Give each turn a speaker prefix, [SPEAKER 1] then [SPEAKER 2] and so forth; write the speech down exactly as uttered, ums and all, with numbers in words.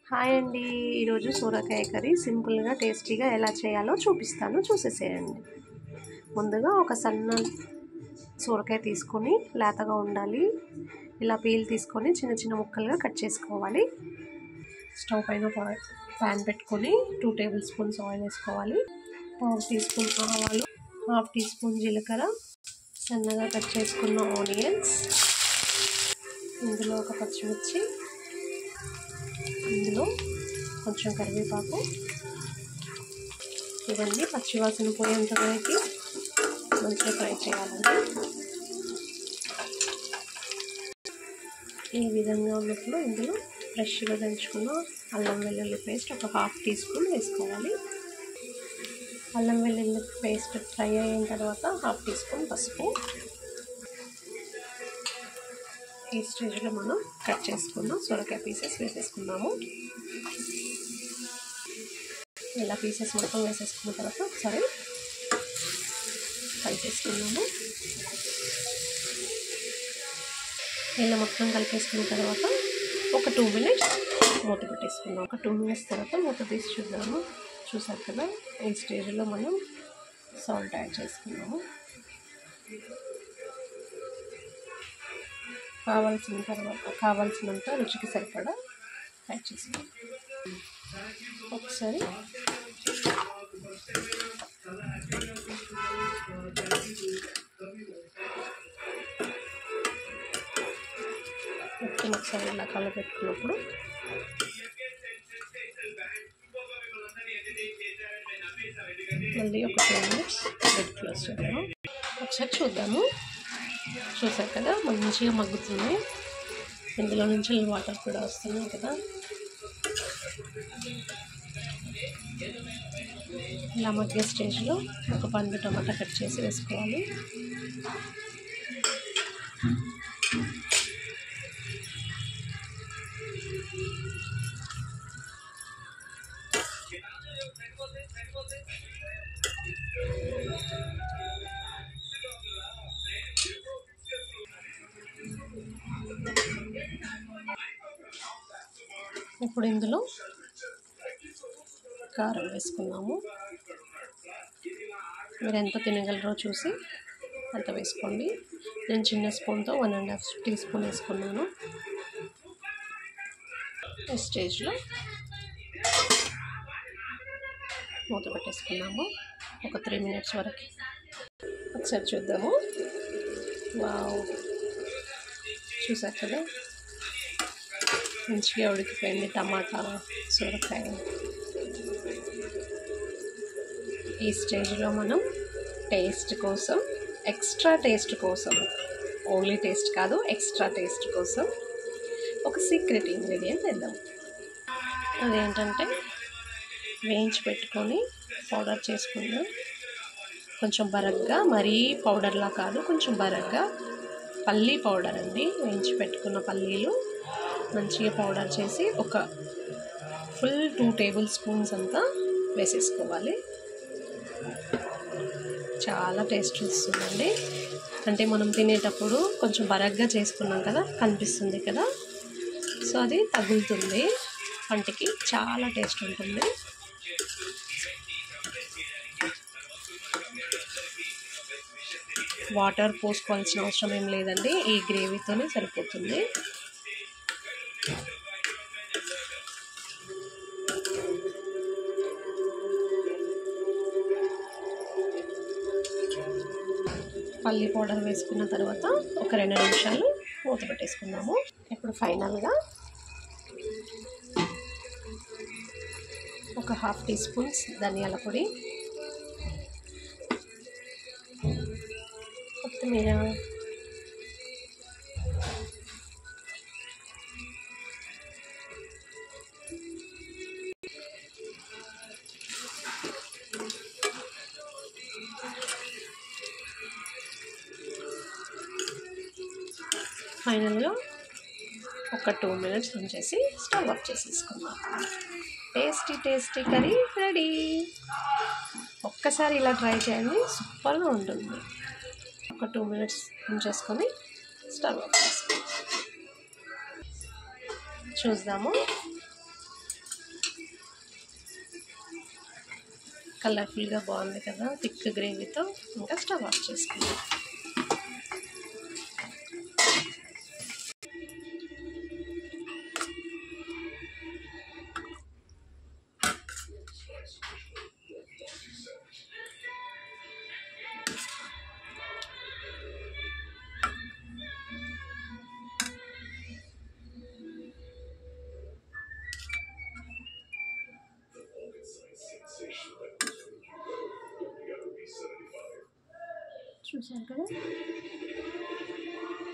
[SPEAKER 1] Hi అండి, ఈరోజు సొరకాయ కర్రీ సింపుల్గా టేస్టీగా ఎలా చేయాలో చూపిస్తాను, చూసేసేయండి. ముందుగా ఒక సన్న సొరకాయ తీసుకొని లేతగా ఉండాలి, ఇలా పీల్ తీసుకొని చిన్న చిన్న ముక్కలుగా కట్ చేసుకోవాలి. స్టవ్ పైన ప్యాన్ పెట్టుకొని టూ టేబుల్ స్పూన్స్ ఆయిల్ వేసుకోవాలి. హాఫ్ టీ స్పూన్ ఆవాలు, హాఫ్ టీ స్పూన్ జీలకర్ర, సన్నగా కట్ చేసుకున్న ఆనియన్స్, ఇందులో ఒక పచ్చిమిర్చి, ఇందులో కొంచెం కరివేపాకు, ఇవన్నీ పచ్చివాసన పోయేంత వరకు మంచిగా ఫ్రై చేయాలండి. ఈ విధంగా ఉన్నప్పుడు ఇందులో ఫ్రెష్గా దంచుకున్న అల్లం వెల్లుల్లి పేస్ట్ ఒక హాఫ్ టీ స్పూన్ వేసుకోవాలి. అల్లం వెల్లుల్లి పేస్ట్ ఫ్రై అయిన తర్వాత హాఫ్ టీ స్పూన్ పసుపు. ఈ స్టేజ్లో మనం కట్ చేసుకున్న సొరకాయ పీసెస్ వేసేసుకున్నాము. ఇలా పీసెస్ మొత్తం వేసేసుకున్న తర్వాత ఒకసారి కలిపేసుకున్నాము. ఇలా మొత్తం కలిపేసుకున్న తర్వాత ఒక టూ మినిట్స్ మూత పెట్టేసుకున్నాం. ఒక టూ మినిట్స్ తర్వాత మూత తీసి చూద్దాము. చూసారు కదా, ఈ స్టేజ్లో మనం సాల్ట్ యాడ్ చేసుకున్నాము. కావాల్సిన తర్వాత కావాల్సినంత రుచికి సరిపడా యాడ్ చేసుకున్నాం. ఒకసారి మొత్తం ఒకసారి ఇలా కలపెట్టుకున్నప్పుడు మళ్ళీ ఒక టూ మినిట్స్ బెడ్ క్లోజ్ చేద్దాము. ఒకసారి చూద్దాము. చూసారు కదా, మంచిగా మగ్గుతుంది. ఇందులో నుంచి వాటర్ కూడా వస్తున్నాయి కదా. ఇలా మగ్గే స్టేజ్లో ఒక పండు టమాటా కట్ చేసి వేసుకోవాలి. ఇప్పుడు ఇందులో కారం వేసుకున్నాము. మీరు ఎంత తినగలరో చూసి అంత వేసుకోండి. నేను చిన్న స్పూన్తో one and half teaspoon వేసుకున్నాను. ఈ స్టేజ్లో మూత పెట్టేసుకున్నాము ఒక త్రీ మినిట్స్ వరకు. ఒకసారి చూద్దాము. వావ్, చూసారు కదా, మంచిగా ఉడికిపోయింది టమాటా సొరకాయ. ఈ స్టేజ్లో మనం టేస్ట్ కోసం, ఎక్స్ట్రా టేస్ట్ కోసం, ఓన్లీ టేస్ట్ కాదు ఎక్స్ట్రా టేస్ట్ కోసం ఒక సీక్రెట్ ఇంగ్రీడియంట్ వేద్దాం. అదేంటంటే వేయించి పెట్టుకొని పౌడర్ చేసుకుందాం. కొంచెం బరగ్గా, మరీ పౌడర్లా కాదు, కొంచెం బరగ్గా పల్లీ పౌడర్ అండి. వేయించి పెట్టుకున్న పల్లీలు మంచిగా పౌడర్ చేసి ఒక ఫుల్ టూ టేబుల్ స్పూన్స్ అంతా వేసేసుకోవాలి. చాలా టేస్ట్ వస్తుందండి. అంటే మనం తినేటప్పుడు కొంచెం బరగ్గా చేసుకున్నాం కదా, కనిపిస్తుంది కదా, సో అది తగులుతుంది పంటికి, చాలా టేస్ట్ ఉంటుంది. వాటర్ పోసుకోవాల్సిన అవసరం ఏం లేదండి, ఈ గ్రేవీతోనే సరిపోతుంది. పల్లి పౌడర్ వేసుకున్న తర్వాత ఒక రెండు నిమిషాలు మూత పెట్టేసుకున్నాము. ఇప్పుడు ఫైనల్గా ఒక హాఫ్ టీ స్పూన్స్ ధనియాల పొడి, కొత్తిమీర, ఫైనల్గా ఒక టూ మినిట్స్ ఉంచేసి స్టవ్ ఆఫ్ చేసేసుకుందాం. Tasty tasty curry ready. ఒక్కసారి ఇలా ట్రై చేయండి, సూపర్గా ఉంటుంది. ఒక టూ మినిట్స్ ఉంచేసుకొని స్టవ్ ఆఫ్ చేసుకుందాం. చూద్దాము. కలర్ఫుల్గా బాగుంది కదా థిక్ గ్రేవీతో. ఇంకా స్టవ్ ఆఫ్ చేసుకుందాం. చూసారు కదా